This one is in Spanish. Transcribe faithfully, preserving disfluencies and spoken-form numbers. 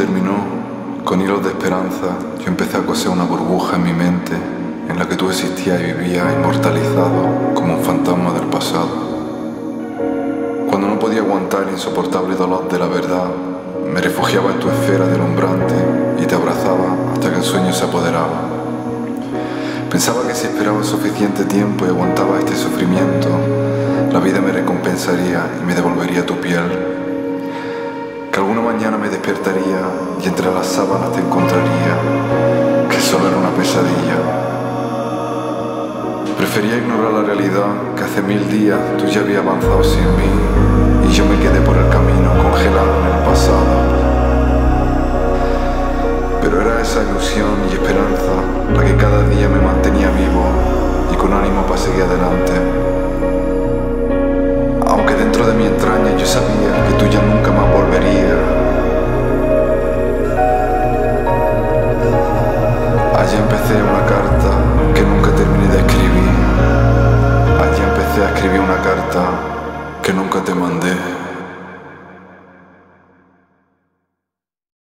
terminó, con hilos de esperanza, yo empecé a coser una burbuja en mi mente en la que tú existías y vivías inmortalizado como un fantasma del pasado. Cuando no podía aguantar el insoportable dolor de la verdad, me refugiaba en tu esfera delumbrante y te abrazaba hasta que el sueño se apoderaba. Pensaba que si esperaba suficiente tiempo y aguantaba este sufrimiento, la vida me recompensaría y me devolvería tu piel. Que alguna mañana me despertaría y entre las sábanas te encontraría, que solo era una pesadilla. Prefería ignorar la realidad, que hace mil días tú ya habías avanzado sin mí y yo me quedé por el camino congelado en el pasado. Pero era esa ilusión y esperanza la que cada día me mantenía vivo y con ánimo para seguir adelante. Aunque dentro de mi entraña yo sabía que tú ya nunca más volverías. Allí empecé una carta que nunca terminé de escribir. Allí empecé a escribir una carta que nunca te mandé.